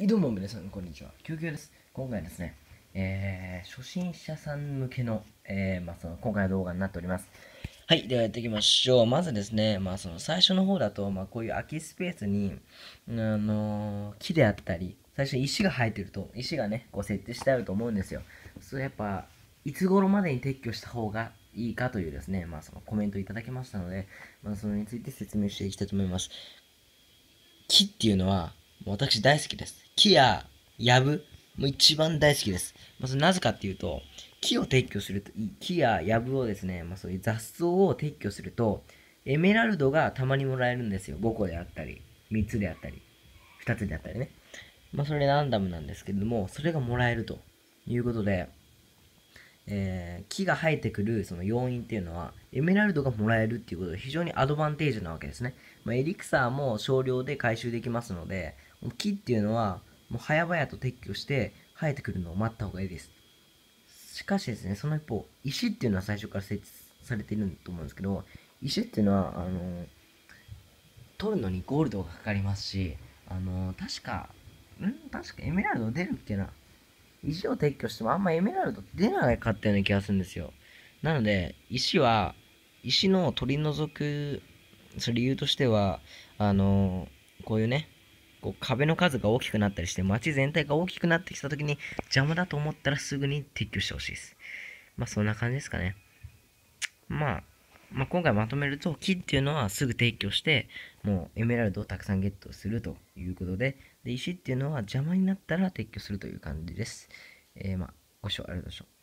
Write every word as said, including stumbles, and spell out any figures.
どうも皆さん、こんにちは。救急です。今回ですね、えー、初心者さん向けの、えー、まあ、その、今回の動画になっております。はい、ではやっていきましょう。まずですね、まあ、その、最初の方だと、まあ、こういう空きスペースに、あのー木であったり、最初に石が生えてると、石がね、こう設置してあると思うんですよ。それやっぱ、いつ頃までに撤去した方がいいかというですね、まあ、そのコメントいただきましたので、まあ、それについて説明していきたいと思います。木っていうのは、もう私大好きです。木や藪も一番大好きです。まあ、それなぜかっていうと、木を撤去すると、木や藪をですね、まあ、そういう雑草を撤去すると、エメラルドがたまにもらえるんですよ。ごこであったり、みっつであったり、ふたつであったりね。まあ、それランダムなんですけれども、それがもらえるということで、えー木が生えてくるその要因っていうのは、エメラルドがもらえるっていうことで非常にアドバンテージなわけですね。まあ、エリクサーも少量で回収できますので、木っていうのはもう早々と撤去して生えてくるのを待った方がいいです。しかしですね、その一方、石っていうのは最初から設置されていると思うんですけど、石っていうのは、あの、取るのにゴールドがかかりますし、あの、確か、ん確かエメラルド出るっけな、石を撤去してもあんまエメラルドって出なかったような気がするんですよ。なので、石は、石の取り除く、その理由としては、あのこういうね、こう壁の数が大きくなったりして、街全体が大きくなってきたときに邪魔だと思ったらすぐに撤去してほしいです。まあそんな感じですかね。まあ、まあ、今回まとめると、木っていうのはすぐ撤去して、もうエメラルドをたくさんゲットするということで、で石っていうのは邪魔になったら撤去するという感じです。えー、まあ、ご視聴ありがとうございました。